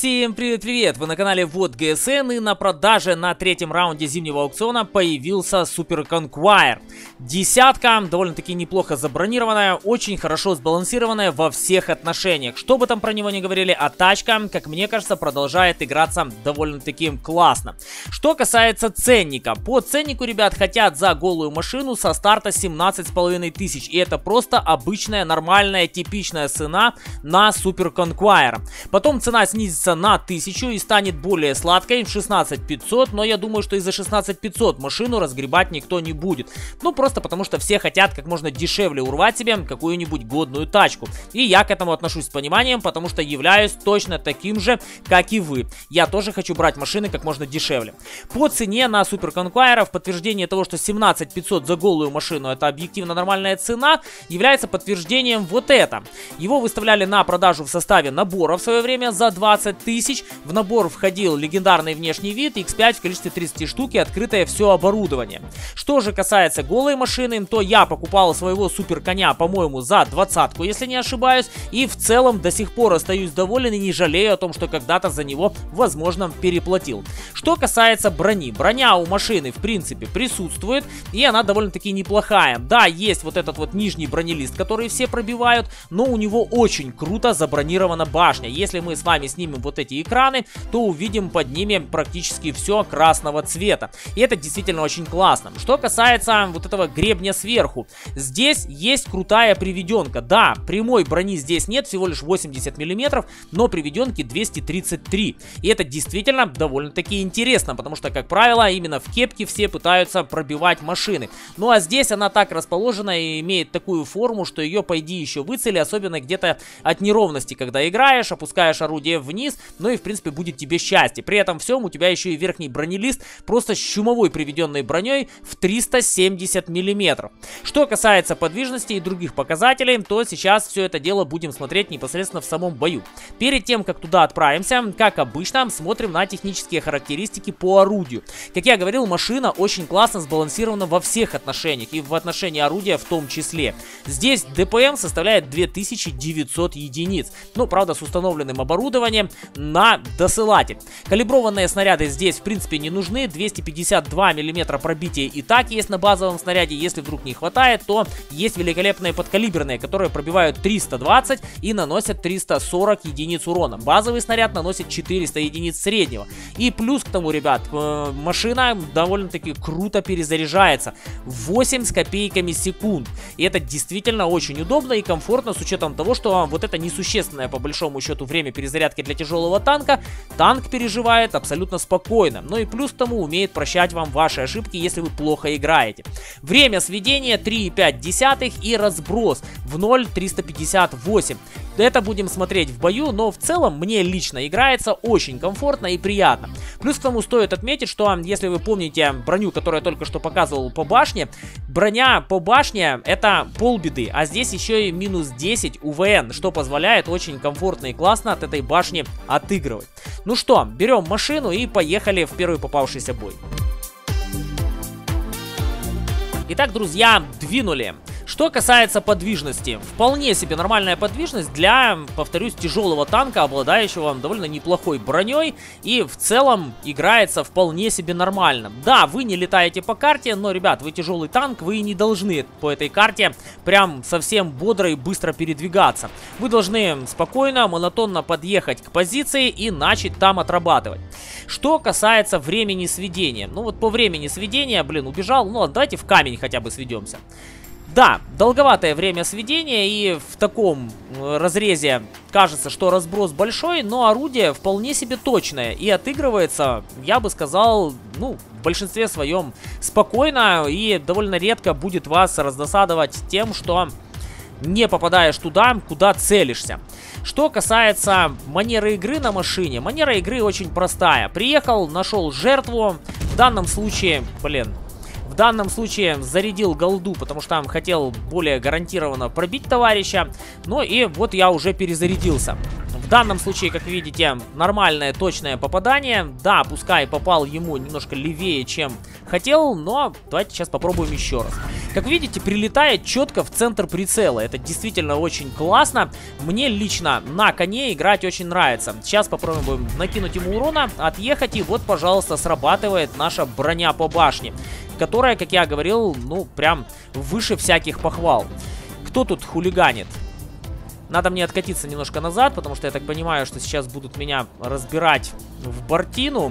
Всем привет-привет! Вы на канале Вот ГСН, и на продаже на третьем раунде зимнего аукциона появился Super Conqueror. Десятка, довольно-таки неплохо забронированная, очень хорошо сбалансированная во всех отношениях. Что бы там про него ни говорили, а тачка, как мне кажется, продолжает играться довольно-таки классно. Что касается ценника, по ценнику, ребят, хотят за голую машину со старта 17,5 тысяч. И это просто обычная, нормальная, типичная цена на Super Conqueror. Потом цена снизится на 1000 и станет более сладкой, 16500, но я думаю, что из-за 16500 машину разгребать никто не будет. Ну, просто потому что все хотят как можно дешевле урвать себе какую-нибудь годную тачку. И я к этому отношусь с пониманием, потому что являюсь точно таким же, как и вы. Я тоже хочу брать машины как можно дешевле. По цене на Super Conqueror в подтверждение того, что 17500 за голую машину это объективно нормальная цена, является подтверждением вот это. Его выставляли на продажу в составе набора в свое время за 20 тысяч. В набор входил легендарный внешний вид, X5 в количестве 30 штук и открытое все оборудование. Что же касается голой машины, то я покупал своего супер коня, по-моему, за 20-ку, если не ошибаюсь, и в целом до сих пор остаюсь доволен и не жалею о том, что когда-то за него, возможно, переплатил. Что касается брони, броня у машины, в принципе, присутствует, и она довольно-таки неплохая. Да, есть вот этот вот нижний бронелист, который все пробивают, но у него очень круто забронирована башня. Если мы с вами снимем вот эти экраны, то увидим под ними практически все красного цвета. И это действительно очень классно. Что касается вот этого гребня сверху, здесь есть крутая приведенка. Да, прямой брони здесь нет, всего лишь 80 мм, но приведенки 233. И это действительно довольно-таки интересно, потому что, как правило, именно в кепке все пытаются пробивать машины. Ну а здесь она так расположена и имеет такую форму, что ее, по идее, еще выцели, особенно где-то от неровности, когда играешь, опускаешь орудие вниз, ну и в принципе будет тебе счастье. При этом всем у тебя еще и верхний бронелист просто с чумовой приведенной броней в 370 мм. Что касается подвижности и других показателей, то сейчас все это дело будем смотреть непосредственно в самом бою. Перед тем, как туда отправимся, как обычно, смотрим на технические характеристики по орудию. Как я говорил, машина очень классно сбалансирована во всех отношениях, и в отношении орудия в том числе. Здесь ДПМ составляет 2900 единиц, ну, правда, с установленным оборудованием на досылатель. Калиброванные снаряды здесь в принципе не нужны, 252 мм пробития и так есть на базовом снаряде. Если вдруг не хватает, то есть великолепные подкалиберные, которые пробивают 320 и наносят 340 единиц урона. Базовый снаряд наносит 400 единиц среднего. И плюс к тому, ребят, машина довольно-таки круто перезаряжается, 8 с копейками секунд. И это действительно очень удобно и комфортно, с учетом того, что вот это несущественное по большому счету время перезарядки для тяжелого танка, танк переживает абсолютно спокойно. Ну и плюс к тому умеет прощать вам ваши ошибки, если вы плохо играете. Время сведения 3,5 и разброс в 0,358. Это будем смотреть в бою, но в целом мне лично играется очень комфортно и приятно. Плюс к тому стоит отметить, что если вы помните броню, которую я только что показывал по башне, броня по башне это полбеды, а здесь еще и минус 10 УВН, что позволяет очень комфортно и классно от этой башни отыгрывать. Ну что, берем машину и поехали в первый попавшийся бой. Итак, друзья, двинули. Что касается подвижности, вполне себе нормальная подвижность для, повторюсь, тяжелого танка, обладающего довольно неплохой броней, и в целом играется вполне себе нормально. Да, вы не летаете по карте, но, ребят, вы тяжелый танк, вы не должны по этой карте прям совсем бодро и быстро передвигаться. Вы должны спокойно, монотонно подъехать к позиции и начать там отрабатывать. Что касается времени сведения, ну вот по времени сведения, блин, убежал, ну давайте в камень хотя бы сведемся. Да, долговатое время сведения, и в таком разрезе кажется, что разброс большой, но орудие вполне себе точное и отыгрывается, я бы сказал, ну, в большинстве своем спокойно, и довольно редко будет вас раздосадовать тем, что не попадаешь туда, куда целишься. Что касается манеры игры на машине, манера игры очень простая. Приехал, нашел жертву, в данном случае, в данном случае зарядил голду, потому что там хотел более гарантированно пробить товарища. Ну и вот я уже перезарядился. В данном случае, как видите, нормальное точное попадание. Да, пускай попал ему немножко левее, чем хотел, но давайте сейчас попробуем еще раз. Как видите, прилетает четко в центр прицела. Это действительно очень классно. Мне лично на коне играть очень нравится. Сейчас попробуем накинуть ему урона, отъехать, и вот, пожалуйста, срабатывает наша броня по башне, которая, как я говорил, ну, прям выше всяких похвал. Кто тут хулиганит? Надо мне откатиться немножко назад, потому что я так понимаю, что сейчас будут меня разбирать в бортину.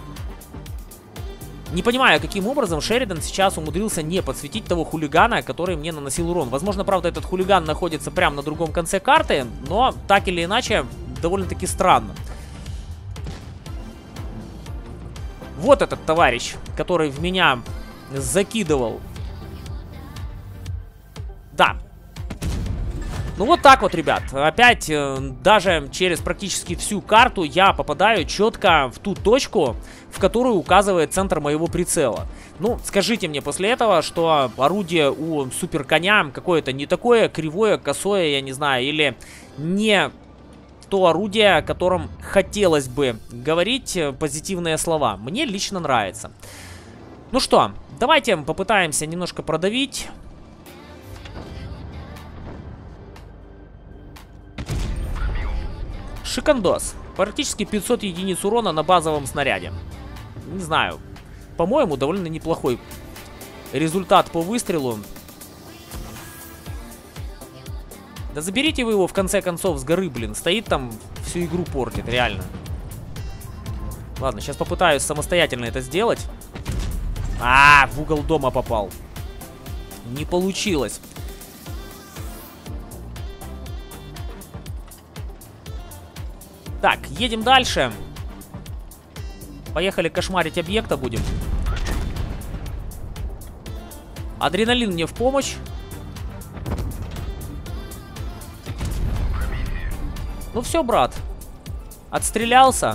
Не понимаю, каким образом Шеридан сейчас умудрился не подсветить того хулигана, который мне наносил урон. Возможно, правда, этот хулиган находится прямо на другом конце карты, но так или иначе, довольно-таки странно. Вот этот товарищ, который в меня закидывал. Да. Ну вот так вот, ребят. Опять, даже через практически всю карту я попадаю четко в ту точку, в которую указывает центр моего прицела. Ну, скажите мне после этого, что орудие у супер коня какое-то не такое кривое, косое, я не знаю, или не то орудие, о котором хотелось бы говорить позитивные слова. Мне лично нравится. Ну что, давайте попытаемся немножко продавить. Шикандос. Практически 500 единиц урона на базовом снаряде. Не знаю. По-моему, довольно неплохой результат по выстрелу. Да заберите вы его в конце концов с горы, блин. Стоит там, всю игру портит, реально. Ладно, сейчас попытаюсь самостоятельно это сделать. В угол дома попал. Не получилось. Так, едем дальше. Поехали кошмарить объекта будем. Адреналин мне в помощь. Ну все, брат. Отстрелялся.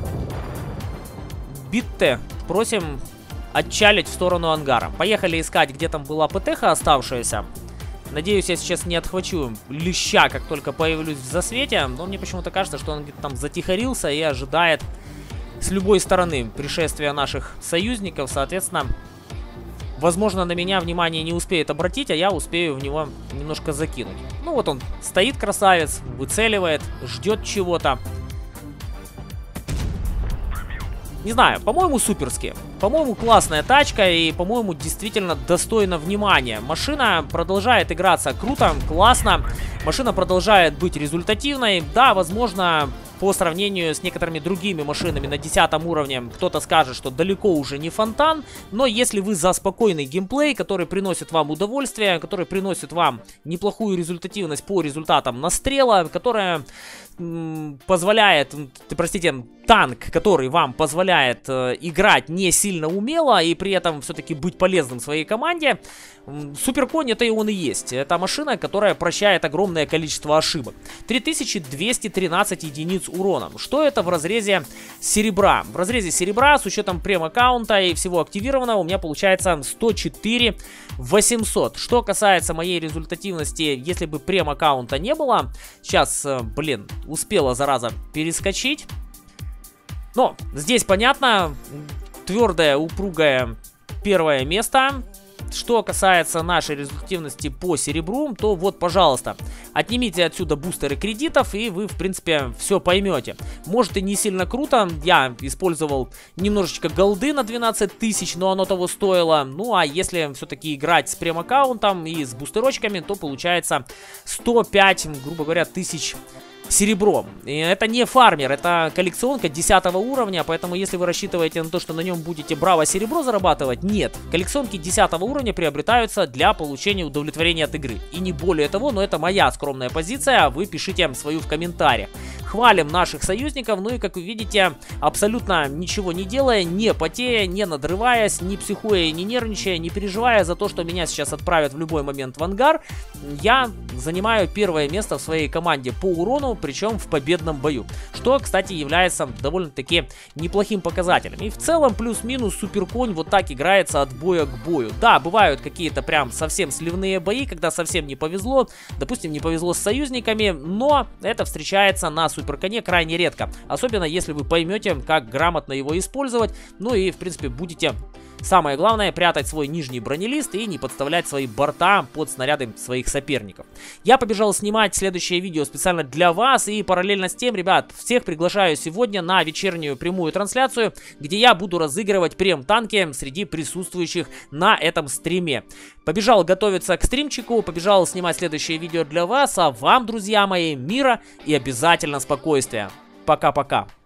Битте. Просим отчалить в сторону ангара. Поехали искать, где там была ПТХ оставшаяся. Надеюсь, я сейчас не отхвачу леща, как только появлюсь в засвете. Но мне почему-то кажется, что он где-то там затихарился и ожидает с любой стороны пришествия наших союзников. Соответственно, возможно, на меня внимание не успеет обратить, а я успею в него немножко закинуть. Ну вот он стоит, красавец, выцеливает, ждет чего-то. Не знаю, по-моему, суперски. По-моему, классная тачка и, по-моему, действительно достойна внимания. Машина продолжает играться круто, классно. Машина продолжает быть результативной. Да, возможно, по сравнению с некоторыми другими машинами на 10 уровне кто-то скажет, что далеко уже не фонтан. Но если вы за спокойный геймплей, который приносит вам удовольствие, который приносит вам неплохую результативность по результатам настрела, которая позволяет, простите, танк, который вам позволяет играть не сильно умело и при этом все-таки быть полезным своей команде, Суперконь это и он и есть. Это машина, которая прощает огромное количество ошибок. 3213 единиц урона. Что это в разрезе серебра? В разрезе серебра с учетом прем-аккаунта и всего активированного у меня получается 104 800. Что касается моей результативности, если бы прем-аккаунта не было, сейчас, блин, успела зараза перескочить. Но здесь понятно, твердое, упругое первое место. Что касается нашей результативности по серебру, то вот, пожалуйста, отнимите отсюда бустеры кредитов, и вы, в принципе, все поймете. Может и не сильно круто, я использовал немножечко голды на 12 тысяч, но оно того стоило. Ну, а если все-таки играть с прем-аккаунтом и с бустерочками, то получается 105, грубо говоря, тысяч серебром. И это не фармер, это коллекционка 10 уровня, поэтому если вы рассчитываете на то, что на нем будете браво серебро зарабатывать, нет. Коллекционки 10 уровня приобретаются для получения удовлетворения от игры. И не более того, но это моя скромная позиция, а вы пишите свою в комментариях. Хвалим наших союзников, ну и как вы видите, абсолютно ничего не делая, не потея, не надрываясь, не психуя, не нервничая, не переживая за то, что меня сейчас отправят в любой момент в ангар, я занимаю первое место в своей команде по урону, причем в победном бою. Что, кстати, является довольно-таки неплохим показателем. И в целом, плюс-минус, суперконь вот так играется от боя к бою. Да, бывают какие-то прям совсем сливные бои, когда совсем не повезло. Допустим, не повезло с союзниками, но это встречается на суперконе крайне редко. Особенно, если вы поймете, как грамотно его использовать. Ну и, в принципе, будете... Самое главное, прятать свой нижний бронелист и не подставлять свои борта под снаряды своих соперников. Я побежал снимать следующее видео специально для вас, и параллельно с тем, ребят, всех приглашаю сегодня на вечернюю прямую трансляцию, где я буду разыгрывать прем-танки среди присутствующих на этом стриме. Побежал готовиться к стримчику, побежал снимать следующее видео для вас, а вам, друзья мои, мира и обязательно спокойствия. Пока-пока.